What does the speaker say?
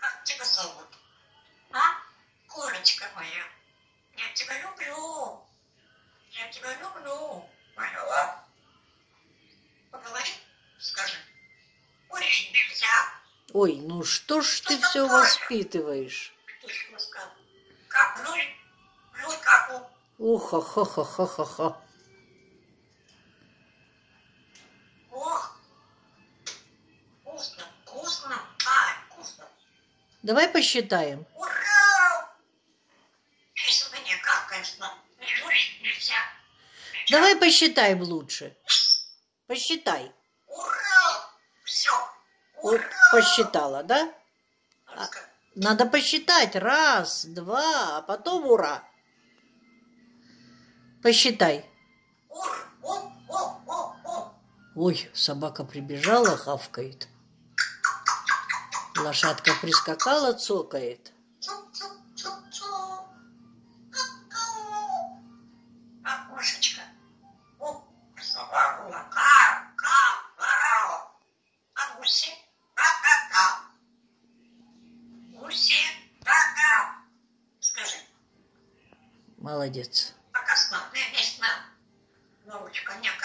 Как тебя зовут? А? Курочка моя. Я тебя люблю. Я тебя люблю. Моя. Поговори, скажи. Курить нельзя. Ой, ну что ж ты все воспитываешь? Ты что сказал? Как плюнь? Плюнь как у... Уха-ха-ха-ха-ха-ха. Ох. Вкусно, вкусно. А, вкусно. Давай посчитаем. Ура! Если мне какаешь, журить нельзя. Давай посчитаем лучше. Посчитай. Ура! Все. Вот Ура! посчитала, да? Надо посчитать. Раз, два, а потом ура. Посчитай. Ой, собака прибежала, хавкает. Лошадка прискакала, цокает. Окошечко. Собаку ка-ка-ка. А гуси? Ка-ка-ка. Гуси? Ка-ка. Скажи. Молодец. Пока сна. Весь сна. Норочка, няка.